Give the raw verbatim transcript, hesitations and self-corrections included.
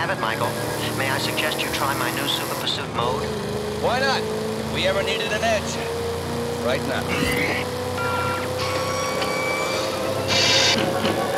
have it, Michael. May I suggest you try my new Super Pursuit mode? Why not? If we ever needed an edge. Right now.